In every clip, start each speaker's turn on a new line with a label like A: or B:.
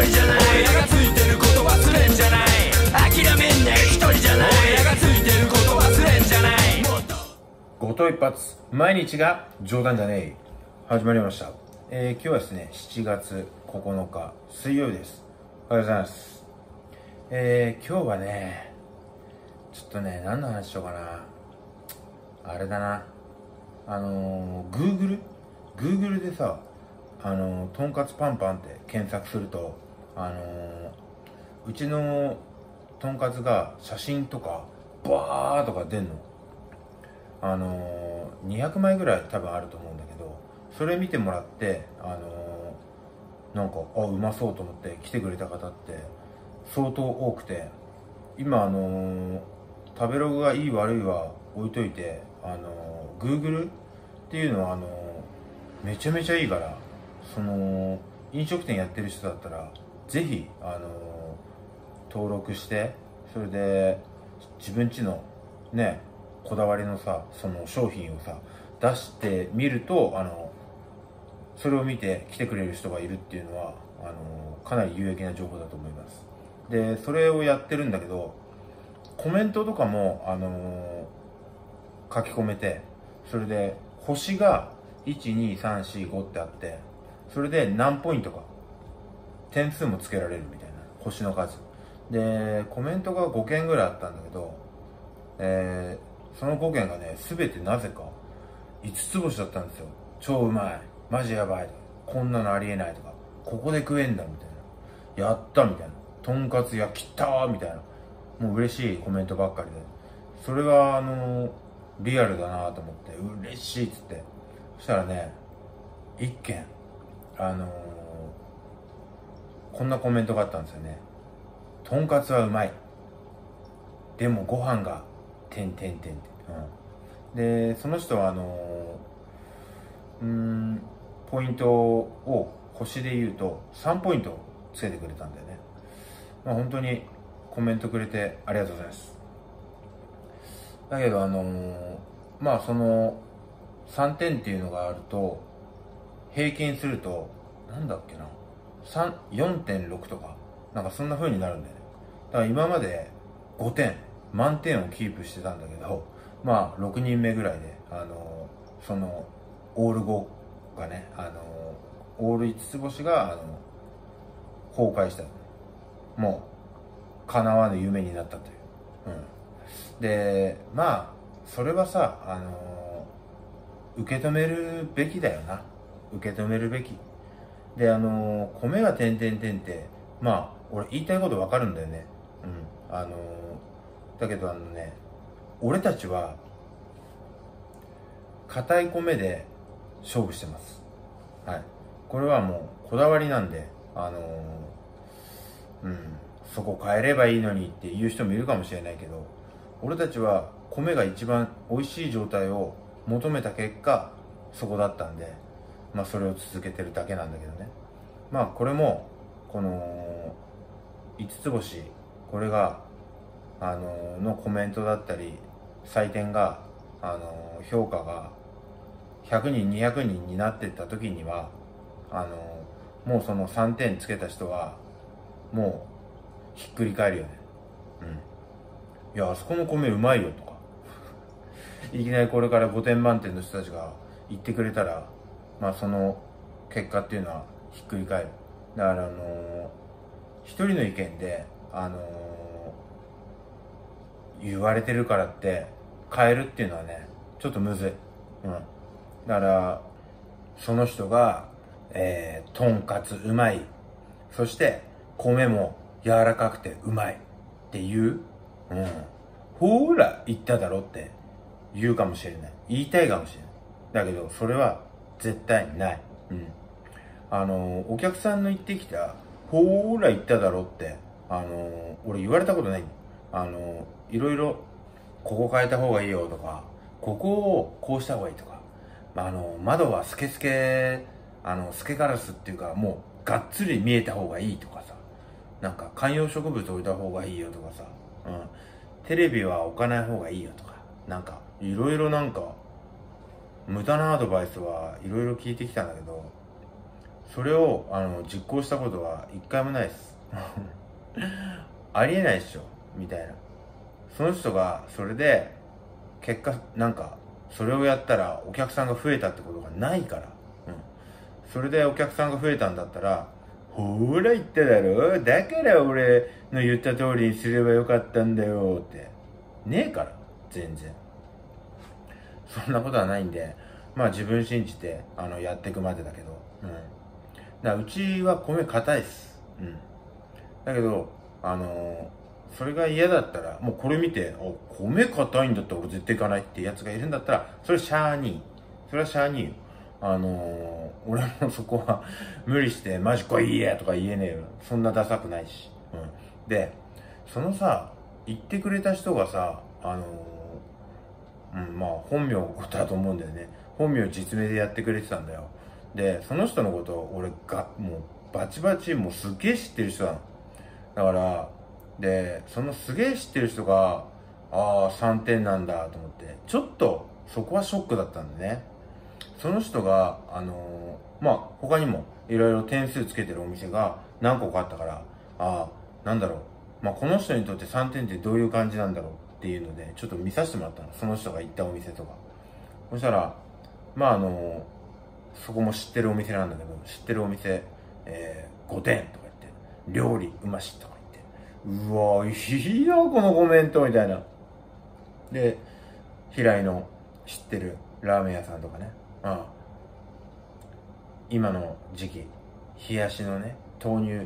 A: 人じゃない。親がついてること忘れんじゃない。諦めんね一人じゃない。親がついてること忘れんじゃない。
B: ごと一発、毎日が冗談じゃねえ。始まりました。今日はですね、7月9日水曜日です。おはようございます。今日はね、ちょっとね、何の話しようかな。あれだな。Google でさ、とんかつパンパンって検索すると、うちのとんかつが写真とかバーとか出んの。200枚ぐらい多分あると思うんだけど、それ見てもらって、なんかうまそうと思って来てくれた方って相当多くて、今食べログがいい悪いは置いといて、Google っていうのはめちゃめちゃいいから、飲食店やってる人だったらぜひ登録して、それで自分家のねこだわりのさ、その商品をさ出してみると、それを見て来てくれる人がいるっていうのはかなり有益な情報だと思います。でそれをやってるんだけど、コメントとかも書き込めて、それで星が12345ってあって、それで何ポイントか点数もつけられるみたいな、星の数でコメントが5件ぐらいあったんだけど、その5件がね、全てなぜか5つ星だったんですよ。超うまい、マジやばい、こんなのありえないとか、ここで食えんだみたいな、やったみたいな、とんかつ焼きたーみたいな、もう嬉しいコメントばっかりで、それがリアルだなと思って嬉しいっつって、そしたらね、1件こんなコメントがあったんですよね。とんかつはうまい、でもご飯がてんてんてんって、でその人はポイントを星で言うと3ポイントつけてくれたんだよね。本当にコメントくれてありがとうございます。だけどその3点っていうのがあると、平均するとなんだっけな、4.6 とかなんかそんな風になるんだよね。だから今まで5点満点をキープしてたんだけど、6人目ぐらいでそのオール5がね、オール5つ星が崩壊した。もう叶わぬ夢になったという、でそれはさ、受け止めるべきだよな。受け止めるべきで、米が点々点って俺言いたいことわかるんだよね。だけど俺たちは硬い米で勝負してます。はい、これはもうこだわりなんで、そこ変えればいいのにっていう人もいるかもしれないけど、俺たちは米が一番美味しい状態を求めた結果そこだったんで、それを続けてるだけなんだけどね。これもこの5つ星、これがのコメントだったり採点が評価が100人200人になってった時にはもうその3点つけた人はもうひっくり返るよね。いや、あそこの米うまいよとかいきなりこれから5点満点の人たちが言ってくれたら、その結果っていうのはひっくり返る。だから一人の意見で言われてるからって変えるっていうのはね、ちょっとむずい。だからその人がとんかつうまい、そして米も柔らかくてうまいっていう、ほーら言っただろって言うかもしれない、言いたいかもしれない。だけどそれは絶対ない。お客さんの言ってきたほーら言っただろって俺言われたことない。いろいろここ変えた方がいいよとか、ここをこうした方がいいとか、窓はスケスケスケガラスっていうか、もうがっつり見えた方がいいとかさ、なんか観葉植物置いた方がいいよとかさ、テレビは置かない方がいいよとか、なんかいろいろなんか無駄なアドバイスはいろいろ聞いてきたんだけど、 それを実行したことは一回もないですありえないっしょみたいな。その人がそれで結果なんかそれをやったらお客さんが増えたってことがないから、それでお客さんが増えたんだったら、ほら言っただろ、だから俺の言った通りにすればよかったんだよってねえから、全然そんなことはないんで、まあ自分信じてやっていくまでだけど、だからうちは米硬いっす。だけどそれが嫌だったら、もうこれ見て、米硬いんだったら俺絶対行かないってやつがいるんだったら、それしゃーにそれはしゃーによ。俺もそこは無理してマジ来いやとか言えねえよ。そんなダサくないし。で、そのさ、言ってくれた人がさ、まあ本名だと思うんだよね。本名実名でやってくれてたんだよ。で、その人のことを俺がもうバチバチもうすげえ知ってる人なの。だからで、そのすげえ知ってる人が3点なんだと思って、ちょっとそこはショックだったんだね。その人がまあ他にもいろいろ点数つけてるお店が何個かあったから、なんだろう、まあこの人にとって3点ってどういう感じなんだろうっていうのでちょっと見させてもらったの、その人が行ったお店とか。そしたらまあそこも知ってるお店なんだけど、知ってるお店、5点とか言って、料理うましとか言って、うわいいなこのコメントみたいな。で、平井の知ってるラーメン屋さんとかね、今の時期冷やしのね、豆乳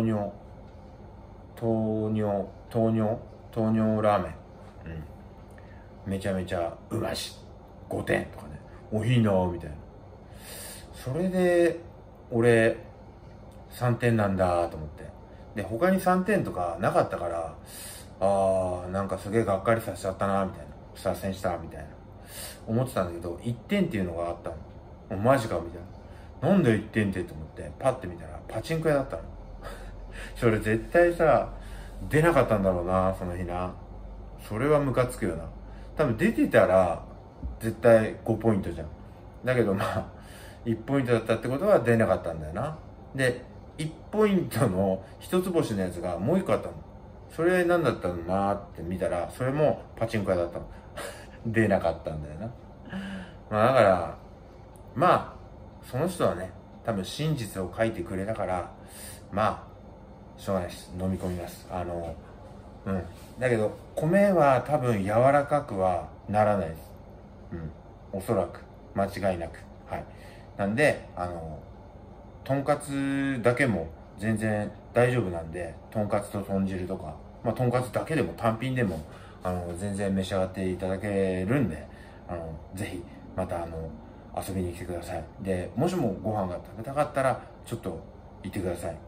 B: ラーメン、めちゃめちゃうまし5点とかね、いいなみたいな。それで俺3点なんだと思って、で他に3点とかなかったから、なんかすげえがっかりさせちゃったなみたいな、左遷したみたいな思ってたんだけど、1点っていうのがあったの。マジかみたいな、なんで1点ってと思ってパッて見たらパチンコ屋だったのそれ絶対さ出なかったんだろうな、その日な。それはムカつくよな。多分出てたら絶対5ポイントじゃん。だけどまあ1ポイントだったってことは出なかったんだよな。で1ポイントの1つ星のやつがもう1個あったの。それ何だったのなって見たら、それもパチンコ屋だったの出なかったんだよな。まあだからまあその人はね、多分真実を書いてくれたから、まあしょうがないです、飲み込みます。だけど米は多分柔らかくはならないです。おそらく間違いなく。なんでとんかつだけも全然大丈夫なんで、とんかつと豚汁とか、まあとんかつだけでも単品でも全然召し上がっていただけるんで、ぜひまた遊びに来てください。で、もしもご飯が食べたかったらちょっと行ってください。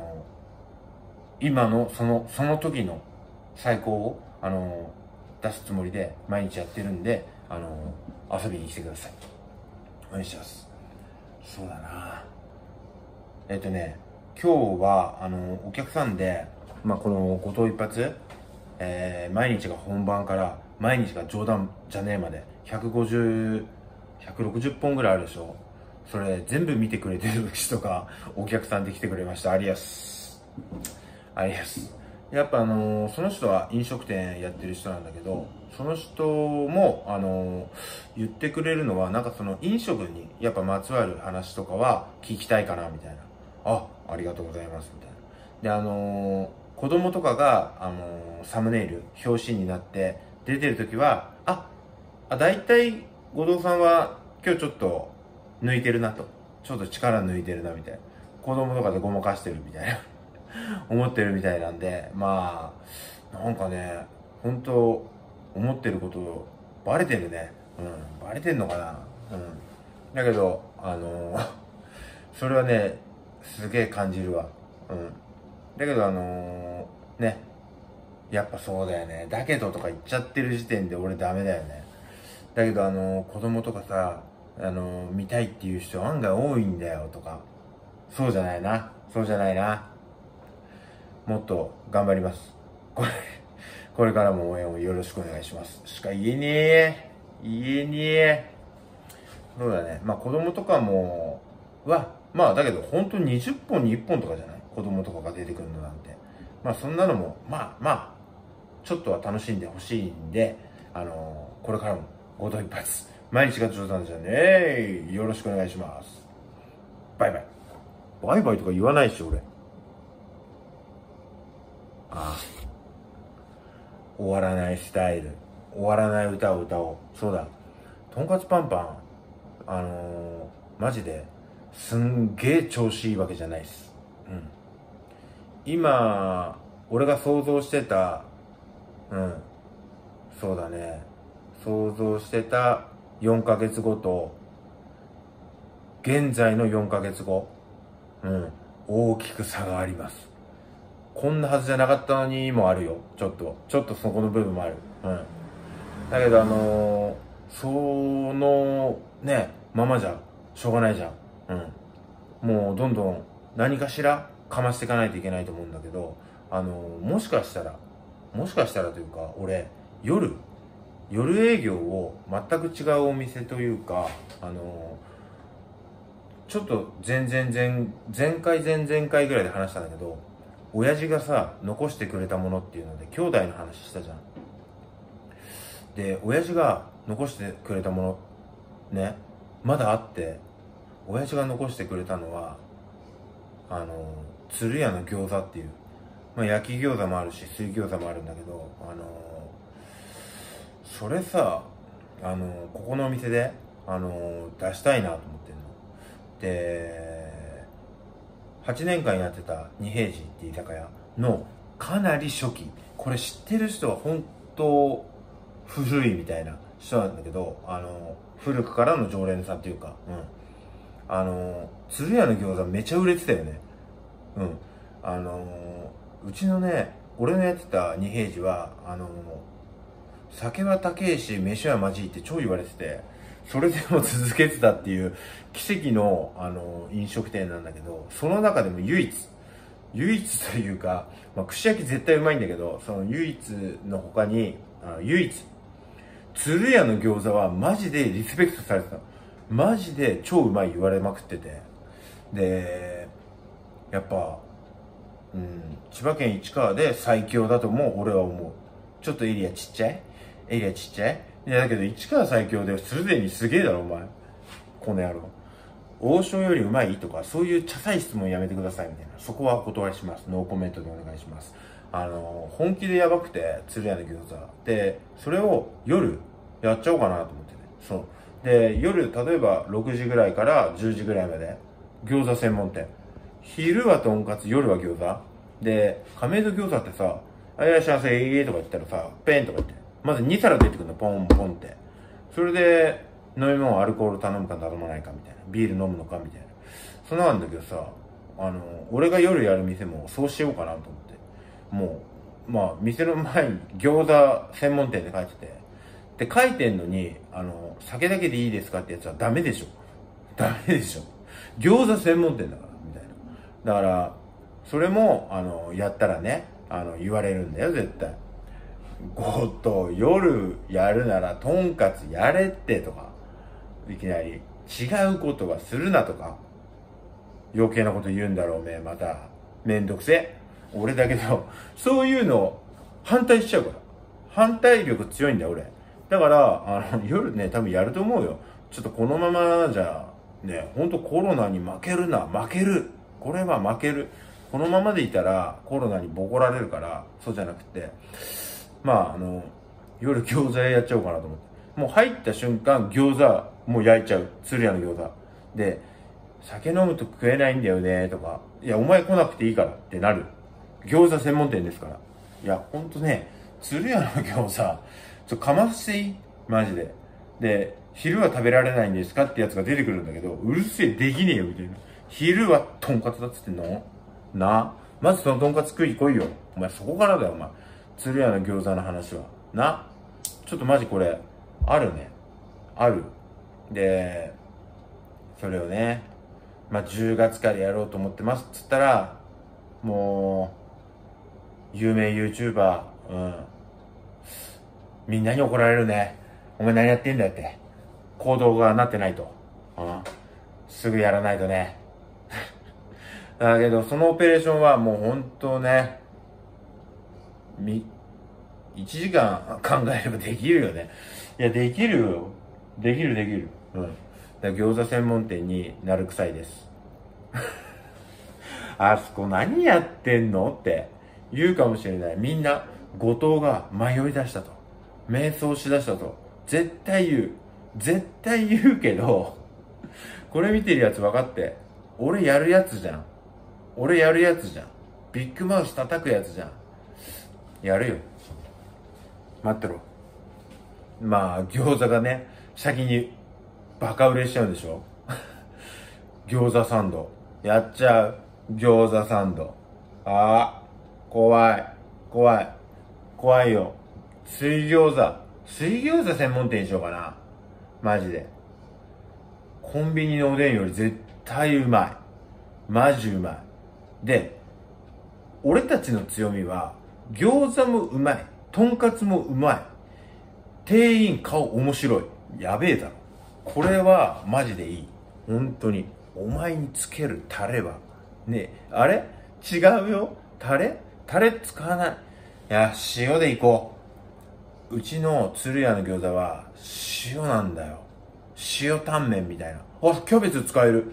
B: 今のその時の最高を出すつもりで毎日やってるんで、遊びに来てください。お願いします。そうだな、今日はお客さんで、まあこの後藤一発、毎日が本番から毎日が冗談じゃねえまで160 160本ぐらいあるでしょ。それ全部見てくれてる人がお客さんで来てくれました。ありやす。やっぱその人は飲食店やってる人なんだけど、その人も言ってくれるのは、なんかその飲食にやっぱまつわる話とかは聞きたいかなみたいな。ありがとうございますみたいな。で子供とかがサムネイル表紙になって出てる時はだいたい後藤さんは今日ちょっと抜いてるなと、ちょっと力抜いてるなみたいな、子供とかでごまかしてるみたいな思ってるみたいなんで、まあなんかね、本当思ってることバレてるね。バレてんのかな。だけどそれはねすげえ感じるわ。だけどね、やっぱそうだよね。だけどとか言っちゃってる時点で俺ダメだよね。だけど子供とかさ、見たいっていう人案外多いんだよとか、そうじゃないな。もっと頑張ります。これからも応援をよろしくお願いしますしか言えねえ。そうだね。まあ子供とかもはまあだけど本当に20本に1本とかじゃない、子供とかが出てくるのなんて。まあそんなのもまあちょっとは楽しんでほしいんで、これからも合同一発毎日が上手なんじゃね、よろしくお願いします。バイバイ。バイバイとか言わないし俺。ああ、終わらないスタイル、終わらない歌を歌おう。そうだ、とんかつパンパン、マジですんげえ調子いいわけじゃないっす。今俺が想像してた、そうだね、想像してた4ヶ月後と現在の4ヶ月後、大きく差があります。こんなはずじゃなかったのにもあるよ。ちょっとそこの部分もある。だけどそのねままじゃしょうがないじゃん。もうどんどん何かしらかましていかないといけないと思うんだけど、もしかしたらというか、俺夜営業を全く違うお店というか、ちょっと前回前々回ぐらいで話したんだけど、親父がさ残してくれたものっていうので兄弟の話したじゃん。で親父が残してくれたものね、まだあって、親父が残してくれたのは鶴屋の餃子っていう、焼き餃子もあるし水餃子もあるんだけど、それさここのお店で出したいなと思ってんので、8年間やってた二平寺っていう居酒屋のかなり初期、これ知ってる人は本当古いみたいな人なんだけど、古くからの常連さんっていうか、鶴屋の餃子めちゃ売れてたよね。うちのね、俺のやってた二平寺は酒は高えし飯はまじいって超言われてて、それでも続けてたっていう奇跡の飲食店なんだけど、その中でも唯一というか、串焼き絶対うまいんだけど、その唯一の他に鶴屋の餃子はマジでリスペクトされてた。マジで超うまい言われまくってて、でやっぱ千葉県市川で最強だとも俺は思う。ちょっとエリアちっちゃいいやだけど市川最強ですでにすげえだろお前、この野郎。王将よりうまいとかそういう茶さい質問やめてくださいみたいな、そこはお断りします。ノーコメントでお願いします。本気でやばくて鶴屋の餃子で、それを夜やっちゃおうかなと思ってね。そうで、夜例えば6時ぐらいから10時ぐらいまで餃子専門店、昼はとんかつ、夜は餃子で、亀戸餃子ってさ、いらっしゃいませとか言ったらさ、ペンとか言ってまず2皿出てくるの、ポンポンって。それで飲み物アルコール頼むか頼まないかみたいな、ビール飲むのかみたいな、そんなんだけどさ、俺が夜やる店もそうしようかなと思って、もう店の前に餃子専門店って書いてて、で書いてんのに酒だけでいいですかってやつはダメでしょ餃子専門店だからみたいな。だからそれもやったらね言われるんだよ絶対。夜やるならとんかつやれってとか、いきなり違うことはするなとか余計なこと言うんだろうめ、まためんどくせえ。俺だけどそういうの反対しちゃうから、反対力強いんだよ俺。だから夜ね多分やると思うよ。ちょっとこのままじゃね、ほんとコロナに負ける。これは負ける。このままでいたらコロナにボコられるから、そうじゃなくて、夜餃子やっちゃおうかなと思って。もう入った瞬間餃子もう焼いちゃう。鶴屋の餃子で、酒飲むと食えないんだよねとか、いやお前来なくていいからってなる。餃子専門店ですから。いやほんとね、鶴屋の餃子かましていいマジで。で昼は食べられないんですかってやつが出てくるんだけど、うるせえできねえよみたいな。昼はとんかつだっつってんのな。まずそのとんかつ食い来いよお前。そこからだよお前、鶴屋の餃子の話はな。ちょっとマジこれあるね、ある。でそれをね10月からやろうと思ってますっつったら、もう有名 YouTuber、みんなに怒られるね。お前何やってんだよって、行動がなってないと、すぐやらないとねだけど、そのオペレーションはもう本当ね、1時間考えればできるよね。いや、できるよ。できる。うん。だから餃子専門店になるくさいです。あそこ何やってんのって言うかもしれない。みんな、後藤が迷い出したと。迷走しだしたと。絶対言うけど、これ見てるやつ分かって。俺やるやつじゃん。ビッグマウス叩くやつじゃん。やるよ。待ってろ。まあ、餃子がね、先にバカ売れしちゃうんでしょ。餃子サンド。やっちゃう。餃子サンド。ああ、怖いよ。水餃子専門店にしようかな。マジで。コンビニのおでんより絶対うまい。マジうまい。で、俺たちの強みは、餃子もうまい。とんかつもうまい。店員顔面白い。やべえだろ。これはマジでいい。本当に。お前につけるタレは。ねえ、あれ違うよ。タレ使わない。いや、塩でいこう。うちの鶴屋の餃子は塩なんだよ。塩タンメンみたいな。あ、キャベツ使える。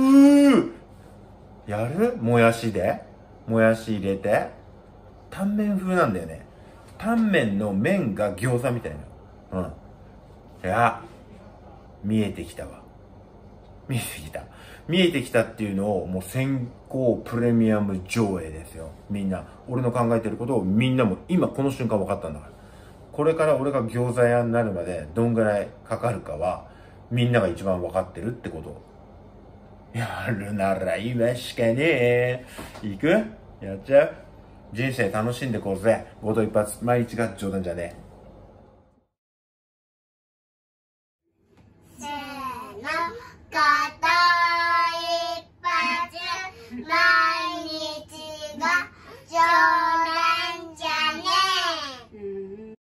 B: やる？もやし入れて。タンメン風なんだよね。タンメンの麺が餃子みたいな。いや、見えてきたっていうのをもう先行プレミアム上映ですよ。みんな。俺の考えてることをみんなも今この瞬間分かったんだから。これから俺が餃子屋になるまでどんぐらいかかるかはみんなが一番分かってるってこと。やるなら今しかねえ。行く？やっちゃう？人生楽しんでこうぜ。5度一発。毎日が冗談じゃねえ。